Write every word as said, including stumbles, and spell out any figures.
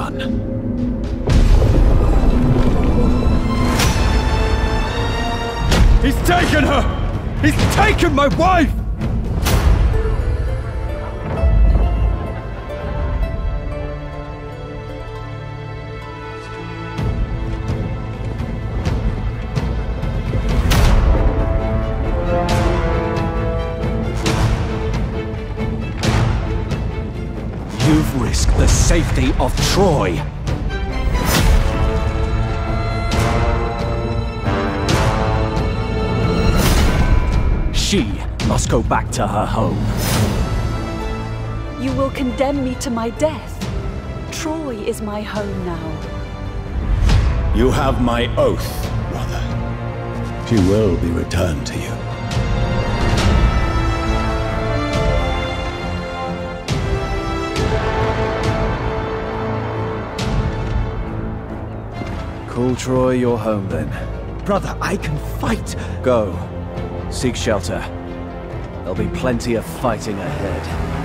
done. He's taken her! He's taken my wife! You've risked the safety of Troy. She must go back to her home. You will condemn me to my death. Troy is my home now. You have my oath, brother. She will be returned to you. Call Troy your home, then. Brother, I can fight! Go. Seek shelter. There'll be plenty of fighting ahead.